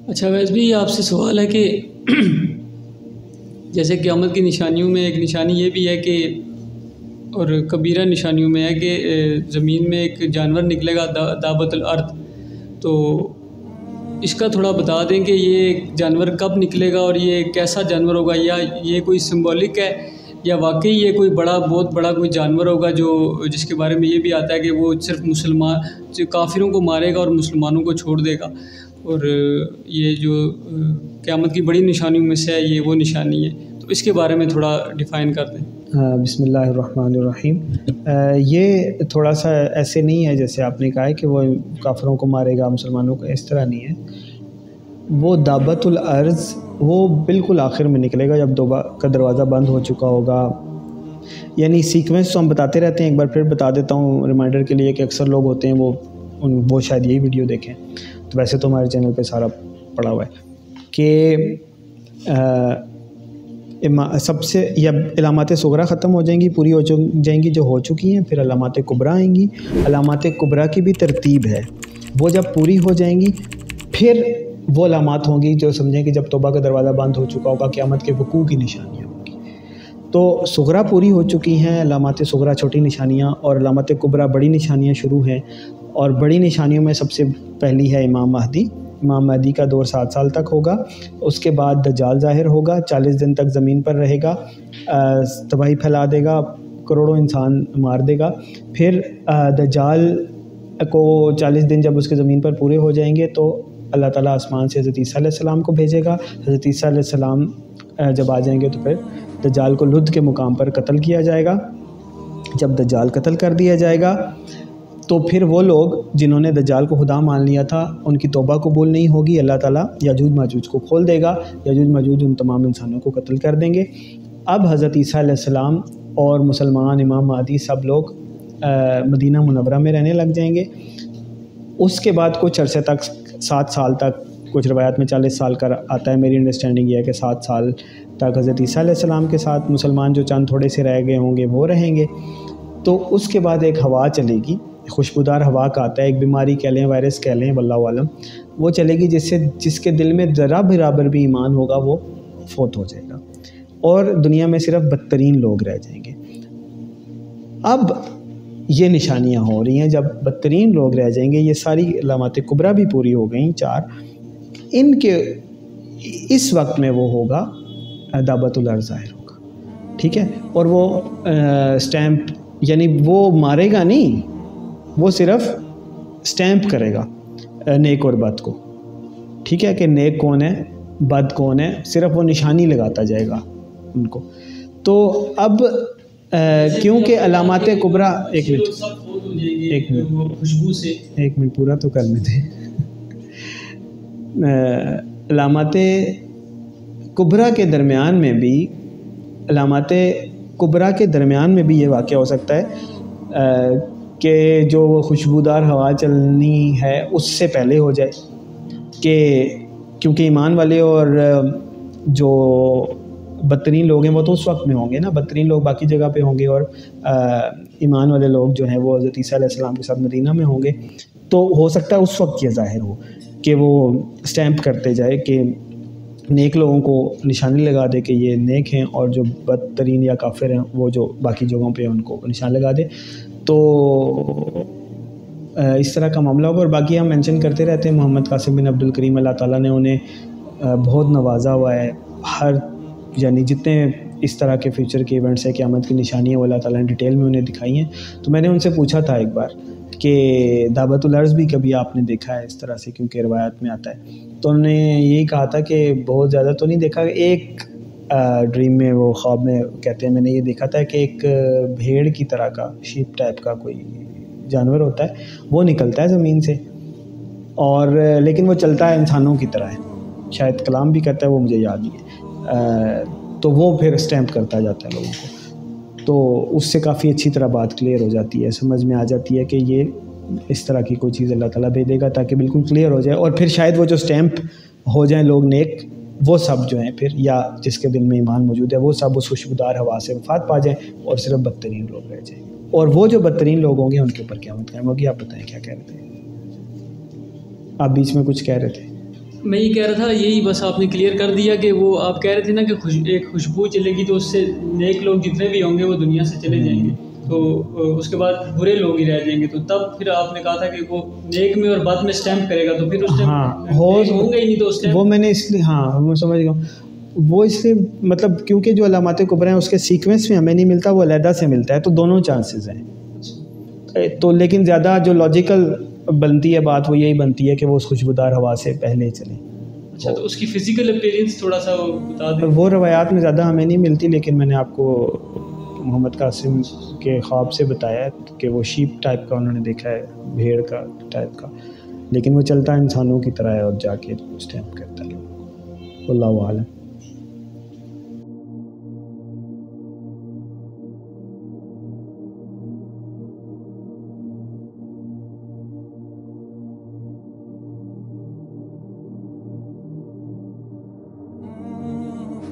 اچھا ویس بھی آپ سے سوال ہے کہ جیسے قیامت کی نشانیوں میں ایک نشانی یہ بھی ہے کہ اور کبیرہ نشانیوں میں ہے کہ زمین میں ایک جانور نکلے گا دابۃ الارض، تو اس کا تھوڑا بتا دیں کہ یہ جانور کب نکلے گا اور یہ کیسا جانور ہوگا، یا یہ کوئی سمبولک ہے یا واقعی یہ کوئی بہت بڑا کوئی جانور ہوگا جو جس کے بارے میں یہ بھی آتا ہے کہ وہ صرف کافروں کو مارے گا اور مسلمانوں کو چھوڑ دے گا، اور یہ جو قیامت کی بڑی نشانیوں میں سے ہے یہ وہ نشانی ہے، تو اس کے بارے میں تھوڑا ڈیفائن کر دیں۔ بسم اللہ الرحمن الرحیم۔ یہ تھوڑا سا ایسے نہیں ہے جیسے آپ نے کہا ہے کہ وہ کافروں کو مارے گا مسلمانوں کو، اس طرح نہیں ہے۔ وہ دابۃ الارض وہ بالکل آخر میں نکلے گا جب توبہ کا دروازہ بند ہو چکا ہوگا، یعنی سیکوینس تو ہم بتاتے رہتے ہیں، ایک بار پھر بتا دیتا ہوں ریمائنڈر کے لیے کہ اکثر لوگ ہوتے ہیں وہ شاید یہی ویڈیو دیکھیں، تو ویسے تو ہمارے چینل پہ سارا پڑا ہوا ہے کہ سب سے یا علامات صغریٰ ختم ہو جائیں گی، پوری ہو جائیں گی جو ہو چکی ہیں، پھر علامات کبریٰ آئیں گی۔ علامات کبریٰ کی بھی ترتیب ہے، وہ جب پوری ہو جائیں گی پھر وہ علامات ہوں گی جو سمجھیں کہ جب توبہ کا دروازہ بند ہو چکا ہوگا، قیامت کے وقوع کی نشانیاں ہوں گی۔ تو صغریٰ پوری ہو چکی ہیں، علامات صغریٰ چھوٹی نشانیاں، اور علامات کبریٰ بڑی نشانیاں شروع ہیں، اور بڑی نشانیوں میں سب سے پہلی ہے امام مہدی۔ امام مہدی کا دور 7 سال تک ہوگا، اس کے بعد دجال ظاہر ہوگا، 40 دن تک زمین پر رہے گا، تباہی پھیلا دے گا، کروڑوں انسان مار دے گا۔ پھر دجال کو 40 دن جب اس کے زمین پر پورے ہو جائیں گے تو اللہ تعالیٰ آسمان سے حضرت عیسیٰ علیہ السلام کو بھیجے گا۔ حضرت عیسیٰ علیہ السلام جب آ جائیں گے تو پھر دجال کو لد کے مقام پر قتل کیا جائے گا۔ جب دجال قتل کر دیا جائے گا تو پھر وہ لوگ جنہوں نے دجال کو خدا مان لیا تھا ان کی توبہ قبول نہیں ہوگی، اللہ تعالیٰ یاجوج ماجوج کو کھول دے گا، یاجوج ماجوج ان تمام انسانوں کو قتل کر دیں گے۔ اب حضرت عیسیٰ علیہ السلام اور مسلمان امام مہدی سب لوگ مدینہ منورہ میں رہنے لگ جائیں گے۔ اس کے بعد کچھ عرصے تک 7 سال تک، کچھ روایات میں 40 سال کا آتا ہے، میری انڈرسٹینڈنگ یہ ہے کہ 7 سال تک حضرت عیسیٰ علیہ السلام کے ساتھ مسلمان جو چند تھوڑے سے رہ گئے ہوں گے وہ رہیں گے۔ تو اس کے بعد ایک ہوا چلے گی، خوشبودار ہوا کا آتا ہے، ایک بیماری کہہ لیں، وائرس کہہ لیں، واللہ عالم، وہ چلے گی جس کے دل میں ذرا برابر بھی ایمان ہوگا وہ فوت ہو جائے گا، اور دنیا میں صرف بدترین لوگ رہ جائیں گے۔ اب یہ نشانیاں ہو رہی ہیں، جب بدترین لوگ رہ جائیں گے، یہ ساری علامات کبریٰ بھی پوری ہو گئیں 4، ان کے اس وقت میں وہ ہوگا دابۃ الارض ظاہر ہوگا، ٹھیک ہے، اور وہ سٹیمپ، یعنی وہ مارے گا نہیں، وہ صرف سٹیمپ کرے گا نیک اور بد کو، ٹھیک ہے، کہ نیک کون ہے بد کون ہے، صرف وہ نشانی لگاتا جائے گا ان کو۔ تو اب کیونکہ علامات کبریٰ، ایک منٹ پورا تو کرنے تھے۔ علامات کبریٰ کے درمیان میں بھی، علامات کبریٰ کے درمیان میں بھی یہ واقعہ ہو سکتا ہے کہ جو خوشبودار ہوا چلنی ہے اس سے پہلے ہو جائے، کہ کیونکہ ایمان والے اور جو بدترین لوگ ہیں وہ تو اس وقت میں ہوں گے نا، بدترین لوگ باقی جگہ پہ ہوں گے، اور ایمان والے لوگ جو ہیں وہ حضرت عیسیٰ علیہ السلام کے ساتھ مدینہ میں ہوں گے، تو ہو سکتا ہے اس وقت یہ ظاہر ہو کہ وہ سٹیمپ کرتے جائے، کہ نیک لوگوں کو نشانی لگا دے کہ یہ نیک ہیں، اور جو بدترین یا کافر ہیں وہ جو باقی جگہوں پہ ان کو نشان لگا دے۔ تو اس طرح کا معاملہ ہوگا، اور باقی ہم مینشن کرتے رہتے ہیں، محمد قاسم بن عبد الکریم اللہ تعالیٰ نے انہیں بہت نوازا ہوا ہے، یعنی جتنے اس طرح کے فیوچر کے ایونٹس ہیں، قیامت کی نشانیاں، وہ اللہ تعالیٰ نے ڈیٹیل میں انہیں دکھائی ہیں۔ تو میں نے ان سے پوچھا تھا ایک بار کہ دابۃ الارض بھی کبھی آپ نے دیکھا ہے اس طرح سے، کیونکہ روایات میں آتا ہے، تو انہوں نے یہی کہا تھا کہ بہت زیادہ تو نہیں دیکھا، ایک ڈریم میں، وہ خواب میں کہتے ہیں میں نے یہ دیکھا تھا کہ ایک بھیڑ کی طرح کا، شیپ ٹائپ کا کوئی جانور ہوتا ہے، وہ نکلتا ہے زمین سے، اور لیکن وہ چلتا ہے انسانوں کی طرح ہے، شاید کلام بھی کرتا ہے، وہ مجھے یاد نہیں ہے، تو وہ پھر سٹیمپ کرتا جاتا ہے لوگوں کو، تو اس سے کافی اچھی طرح بات کلیئر ہو جاتی ہے، سمجھ میں آ جاتی ہے کہ یہ اس طرح کی کوئی چیز اللہ تعالیٰ بھیجے گا تاکہ بالکل کلیئر ہو جائے، اور پھر شاید وہ جو سٹیمپ ہو جائیں لوگ نیک، وہ سب جو ہیں پھر، یا جس کے دل میں ایمان موجود ہے، وہ سب اس خوشبودار ہوا سے وفات پا جائیں اور صرف بدترین لوگ رہ جائیں، اور وہ جو بدترین لوگ ہوں گے ان کے اوپر قیامت قائم ہوگی۔ آپ بتائیں کیا کہہ رہے تھے؟ آپ بیچ میں کچھ کہہ رہے تھے۔ میں یہ کہہ رہا تھا، یہی بس آپ نے کلیئر کر دیا کہ وہ آپ کہہ رہے تھے نا کہ ایک خوشبو چلے گی تو اس سے نیک لوگ جتنے بھی ہوں گے وہ دنیا سے چلے جائیں گے، تو اس کے بعد برے لوگ ہی رہ جائیں گے. تو تب پھر آپ نے کہا تھا کہ وہ نیک میں اور بد میں سٹیمپ کرے گا، تو پھر اس ٹائم ہوں گے ہی نہیں. تو اس ٹائم وہ میں نے اس لیے میں سمجھ گیا وہ اس لیے مطلب کیونکہ جو علامات کبریٰ ہیں اس کے سیکوینس میں ہمیں نہیں ملتا، وہ علیحدہ سے ملتا ہے، تو دونوں چانسز ہیں. تو لیکن زیادہ جو لاجیکل بنتی ہے بات وہ یہی بنتی ہے کہ وہ اس خوشبودار ہوا سے پہلے چلیں. اچھا، تو اس کی فزیکل اپیرنس تھوڑا سا بتا دیں. وہ روایات میں زیادہ ہمیں نہیں ملتی، لیکن میں نے آپ کو محمد قاسم کے خواب سے بتایا ہے کہ وہ شیپ ٹائپ کا انہوں نے دیکھا ہے، بھیڑ کا ٹائپ کا، لیکن وہ چلتا انسانوں کی طرح ہے اور جا کے اسٹیمپ کرتا ہے. اللہ عالم.